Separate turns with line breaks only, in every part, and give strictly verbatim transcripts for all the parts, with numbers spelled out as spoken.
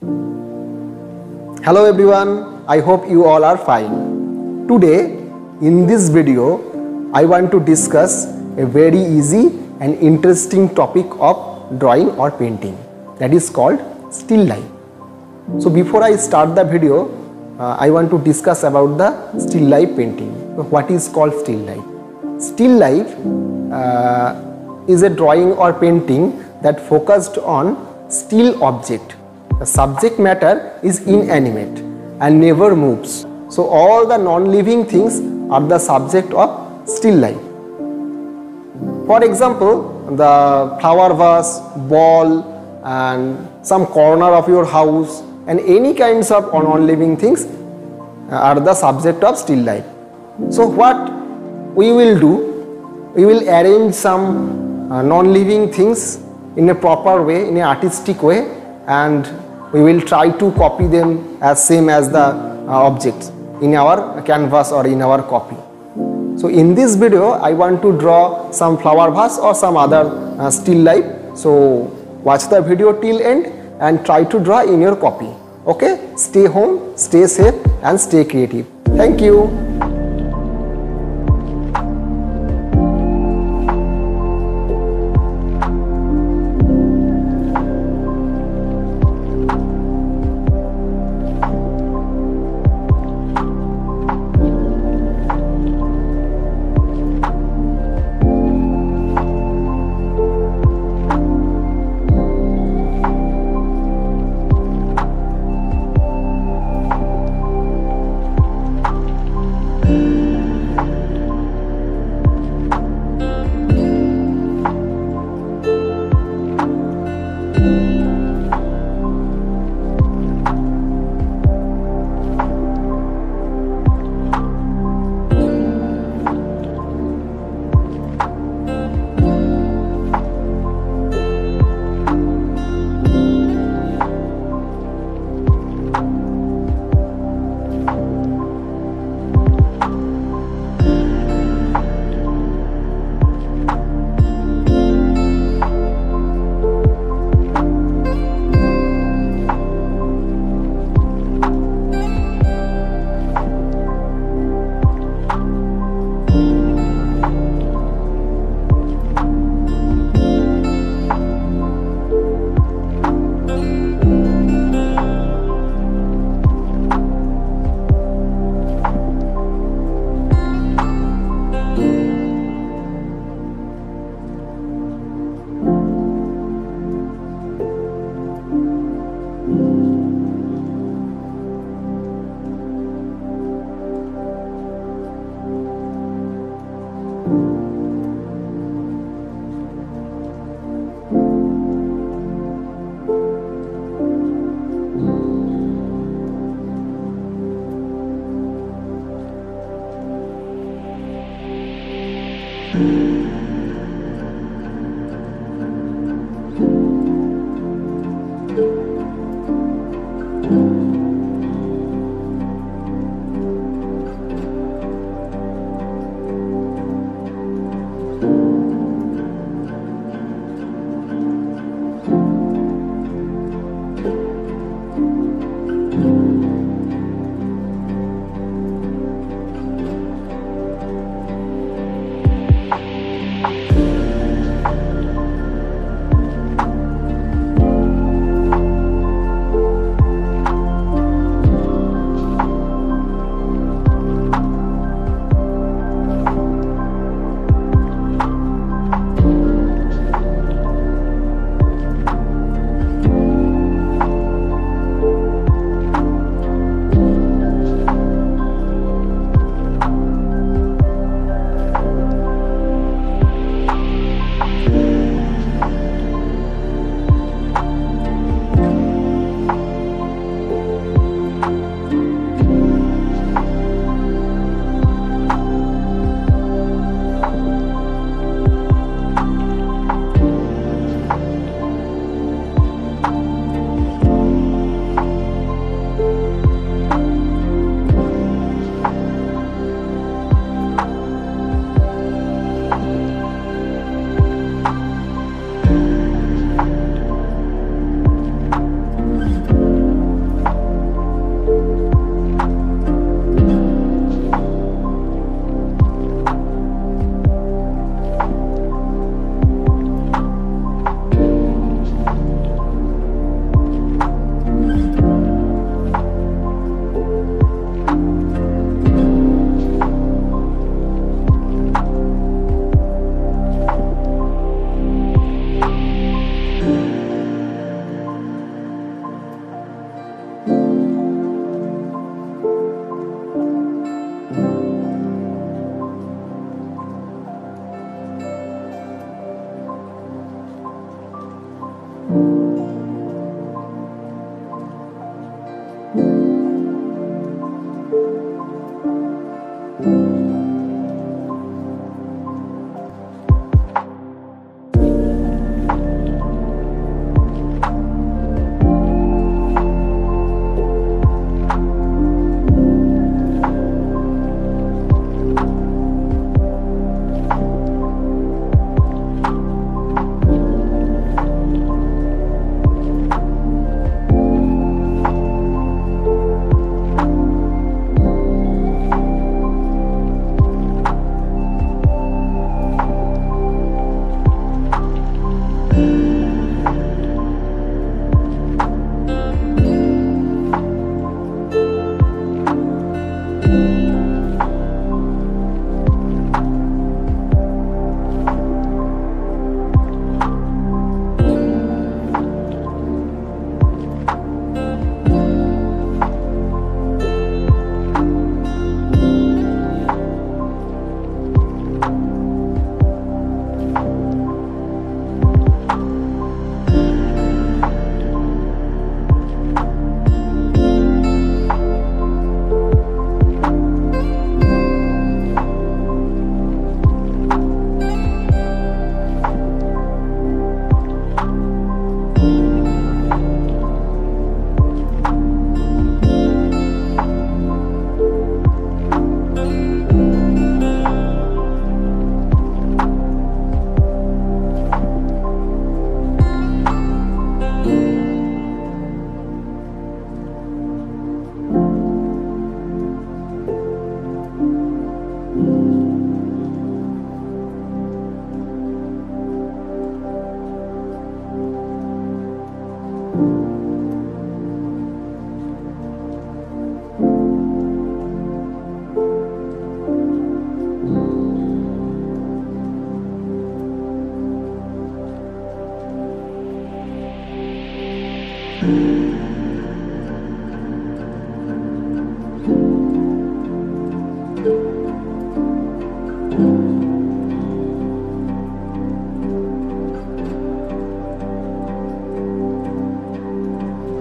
Hello everyone, I hope you all are fine. Today in this video I want to discuss a very easy and interesting topic of drawing or painting, that is called still life. So before I start the video, uh, I want to discuss about the still life painting. So what is called still life? Still life uh, is a drawing or painting that focused on still object. The subject matter is inanimate and never moves. So all the non-living things are the subject of still life. For example, the flower vase, ball, and some corner of your house, and any kinds of non-living things are the subject of still life. So what we will do, we will arrange some uh, non-living things in a proper way, in an artistic way, and we will try to copy them as same as the uh, objects in our canvas or in our copy. So in this video I want to draw some flower vase or some other uh, still life. So watch the video till end and try to draw in your copy. Okay, stay home, stay safe and stay creative. Thank you.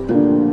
you.